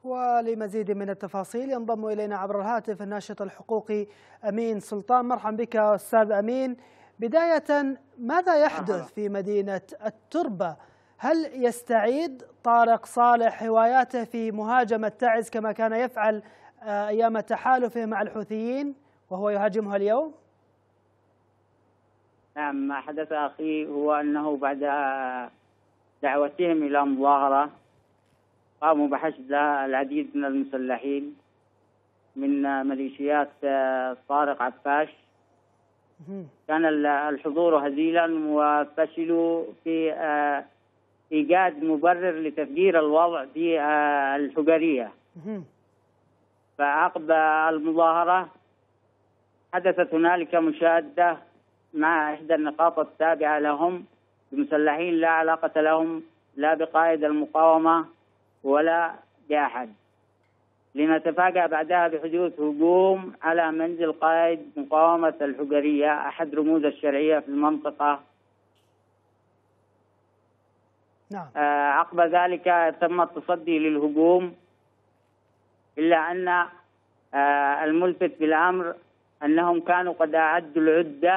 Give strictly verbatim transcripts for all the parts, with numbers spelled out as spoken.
ولمزيد من التفاصيل ينضم إلينا عبر الهاتف الناشط الحقوقي أمين سلطان. مرحبا بك أستاذ أمين. بداية، ماذا يحدث في مدينة التربة؟ هل يستعيد طارق صالح هواياته في مهاجمة تعز كما كان يفعل أيام تحالفه مع الحوثيين وهو يهاجمها اليوم؟ نعم، ما حدث أخي هو أنه بعد دعوتهم إلى مظاهرة قاموا بحشد العديد من المسلحين من ميليشيات طارق عباش. كان الحضور هزيلا وفشلوا في إيجاد مبرر لتفجير الوضع في الحجرية. فعقب المظاهرة حدثت هنالك مشادة مع إحدى النقاط التابعة لهم بمسلحين لا علاقة لهم لا بقائد المقاومة ولا بأحد، لنتفاجأ بعدها بحدوث هجوم على منزل قائد مقاومة الحجرية أحد رموز الشرعية في المنطقة. نعم. آه عقب ذلك تم التصدي للهجوم، إلا أن آه الملفت بالأمر أنهم كانوا قد أعدوا العدة،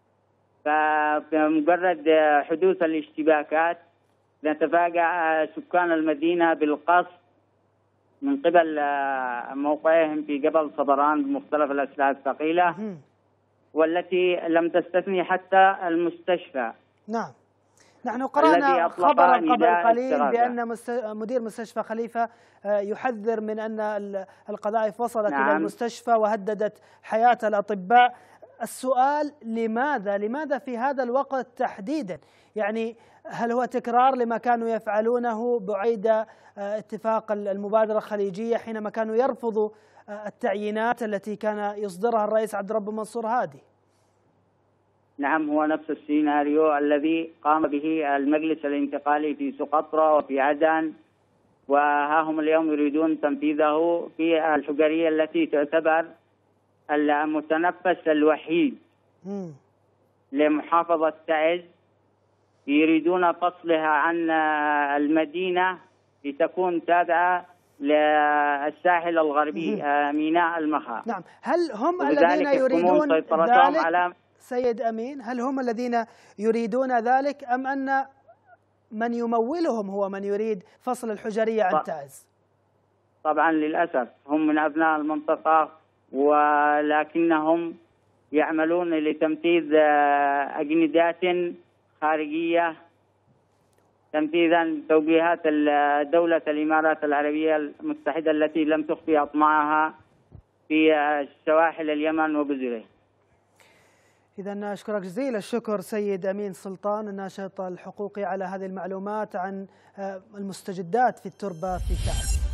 فبمجرد حدوث الاشتباكات نتفاجأ سكان المدينة بالقصف من قبل موقعهم في جبل صبران بمختلف الأسلحة الثقيلة، والتي لم تستثني حتى المستشفى. نعم، نحن قرأنا خبرا قبل قليل بأن مدير مستشفى خليفة يحذر من أن القذائف وصلت نعم. إلى المستشفى وهددت حياة الأطباء. السؤال لماذا؟ لماذا في هذا الوقت تحديدا؟ يعني هل هو تكرار لما كانوا يفعلونه بعيد اتفاق المبادرة الخليجية حينما كانوا يرفضوا التعيينات التي كان يصدرها الرئيس عبد الرب منصور هادي؟ نعم، هو نفس السيناريو الذي قام به المجلس الانتقالي في سقطرى وفي عدن، وها هم اليوم يريدون تنفيذه في الحجرية التي تعتبر المتنفس الوحيد م. لمحافظة تعز. يريدون فصلها عن المدينة لتكون تابعة للساحل الغربي ميناء المخا. نعم، هل هم الذين يريدون ذلك على سيد أمين؟ هل هم الذين يريدون ذلك أم أن من يمولهم هو من يريد فصل الحجرية عن تعز؟ طبعا للأسف هم من أبناء المنطقة، ولكنهم يعملون لتنفيذ أجندات خارجية تنفيذا توجيهات دولة الإمارات العربية المتحدة التي لم تخفي أطماعها في سواحل اليمن وجزره. إذا أشكرك جزيل الشكر سيد أمين سلطان الناشط الحقوقي على هذه المعلومات عن المستجدات في التربة في تعز.